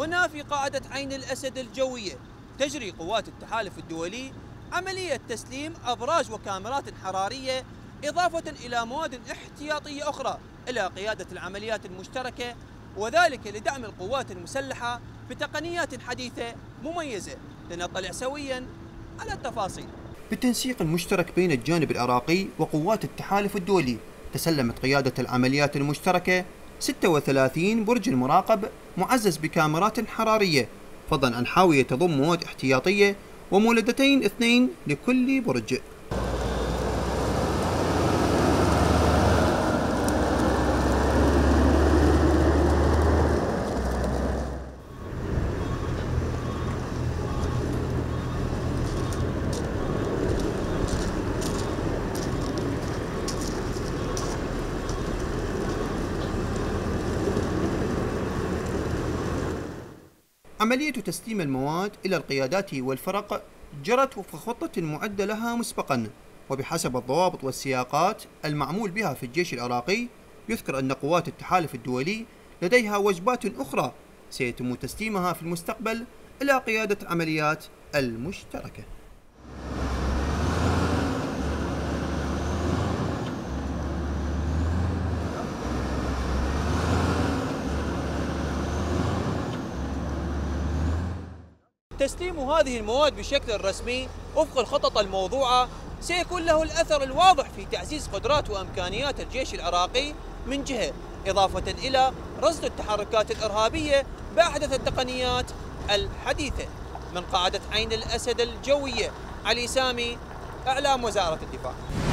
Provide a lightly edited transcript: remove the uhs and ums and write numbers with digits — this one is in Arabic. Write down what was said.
هنا في قاعدة عين الأسد الجوية تجري قوات التحالف الدولي عملية تسليم أبراج وكاميرات حرارية إضافة إلى مواد احتياطية أخرى إلى قيادة العمليات المشتركة، وذلك لدعم القوات المسلحة بتقنيات حديثة مميزة. لنطلع سويا على التفاصيل. بالتنسيق المشترك بين الجانب العراقي وقوات التحالف الدولي، تسلمت قيادة العمليات المشتركة 36 برج مراقب معزز بكاميرات حرارية، فضلا عن حاوية تضم مواد احتياطية ومولدتين 2 لكل برج. عملية تسليم المواد إلى القيادات والفرق جرت وفق خطة معدة لها مسبقا، وبحسب الضوابط والسياقات المعمول بها في الجيش العراقي. يذكر أن قوات التحالف الدولي لديها وجبات أخرى سيتم تسليمها في المستقبل إلى قيادة عمليات المشتركة. تسليم هذه المواد بشكل رسمي وفق الخطط الموضوعة سيكون له الأثر الواضح في تعزيز قدرات وإمكانيات الجيش العراقي من جهة، إضافة إلى رصد التحركات الإرهابية بأحدث التقنيات الحديثة. من قاعدة عين الأسد الجوية، علي سامي، إعلام وزارة الدفاع.